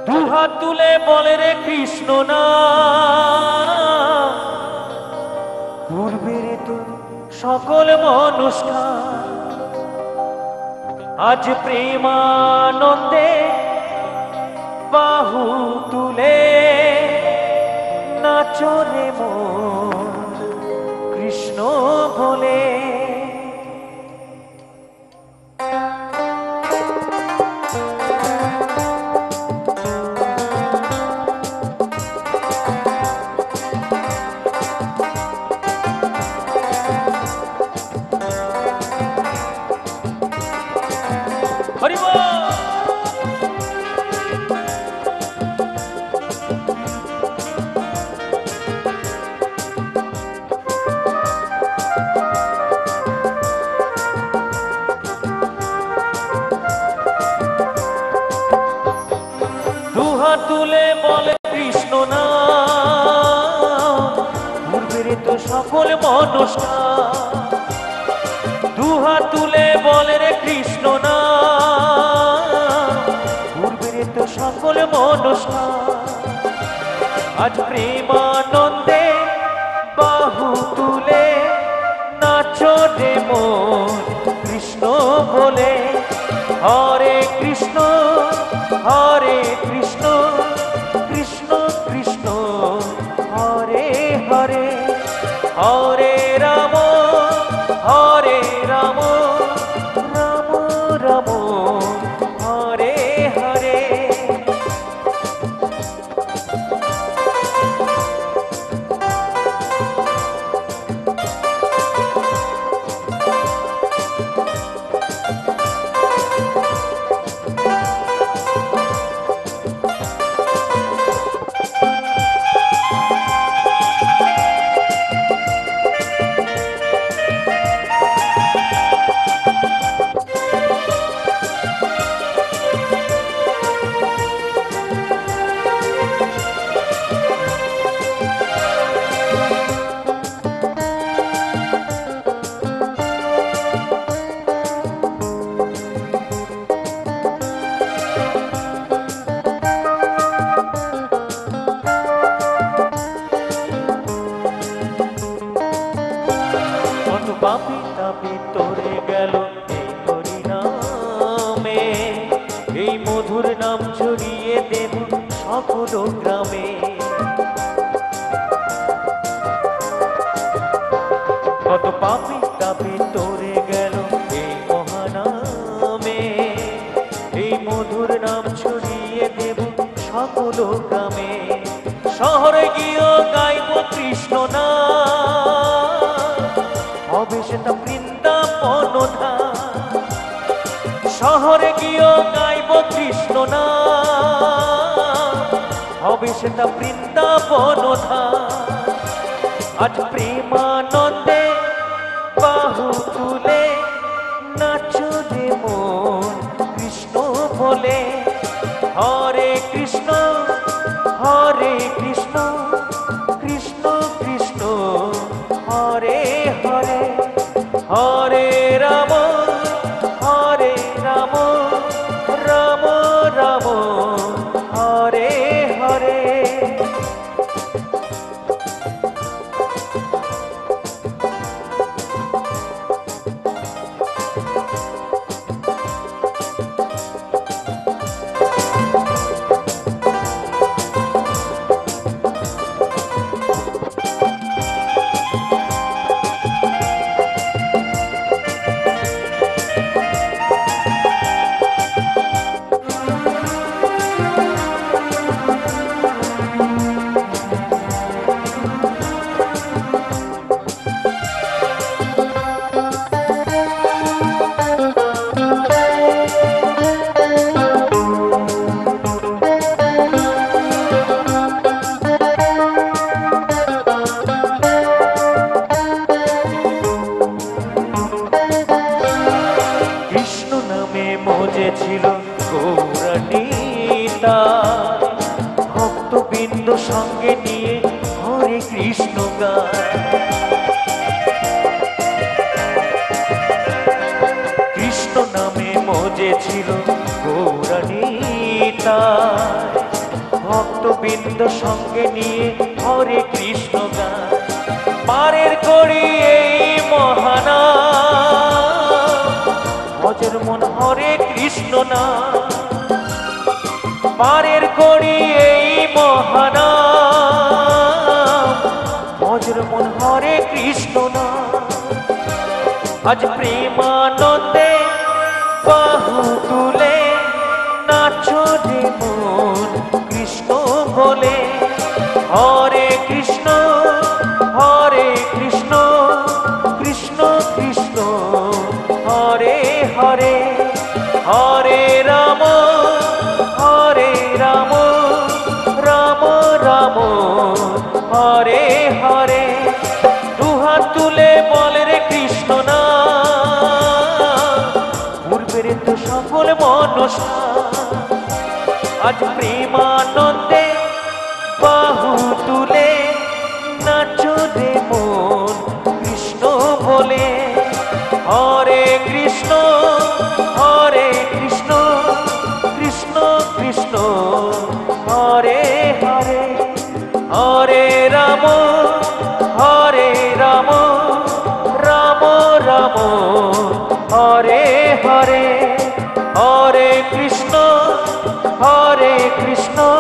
দুহাত তুলে বলে রে কৃষ্ণ না, পূর্বের তো সকল মনুষ্কার, আজ প্রেমানন্দে বাহু তুলে নাচরে মন কৃষ্ণ বলে। দুহাত তুলে বলে কৃষ্ণ না, পূর্বের তো সকল মনুষ্কার, দুহাত তুলে বলে রে কৃষ্ণ না, পূর্বের তো সকল মনুষ্কার, আজ প্রেমানন্দে বাহু তুলে নাচো রে মন কৃষ্ণ বলে। হরে কৃষ্ণ হরে কৃষ্ণ কৃষ্ণ কৃষ্ণ হরে হরে, হরে রাম হরে রাম রাম রাম হরে হরে। পাপি তাপি তোরে গেল এই হরিনামে, এই মধুর নাম ছড়িয়ে দেব সকল গ্রামে। কত পাপি তাপি তোরে গেল এই মহানামে, এই মধুর নাম ছড়িয়ে দেব সকল গ্রামে। শহরে গিয়েও গাইব কৃষ্ণ নাম, হবে সেটা বৃন্দাবন ধাম। শহরে গিয়েও গাইব কৃষ্ণ নাম, হবে সেটা বৃন্দাবন ধাম। আজ প্রেমানন্দে বাহু তুলে নাচো রে মন কৃষ্ণ বলে। হরে কৃষ্ণ হরে কৃষ্ণ কৃষ্ণ কৃষ্ণ হরে হরে, হরে রাম রাম রাম রাম হরে হরে। ছিল গৌরানীতা, ভক্তবৃন্দ সঙ্গে নিয়ে হরে কৃষ্ণ গায়। কৃষ্ণ নামে মজে ছিল গৌরানীতা, গোবিন্দ সঙ্গে নিয়ে হরে কৃষ্ণ গান পারের করি এই মহানাম ভজর মন হরে কৃষ্ণ নাম পারের করি এই মহানাম ভজর মন হরে কৃষ্ণ নাম আজ প্রেমানন্দে বাহু তুলে নাচো রে মন কৃষ্ণ বলে হরে কৃষ্ণ কৃষ্ণ কৃষ্ণ হরে হরে হরে রাম রাম রাম হরে হরে দুহাত তুলে বলে রে কৃষ্ণ না পূর্বের তো সকল মনসা আজ প্রেমানন্দে বাহু তুলে নাচো রে মন কৃষ্ণ বলে হরে কৃষ্ণ কৃষ্ণ কৃষ্ণ হরে হরে হরে রাম রাম রাম হরে হরে হরে কৃষ্ণ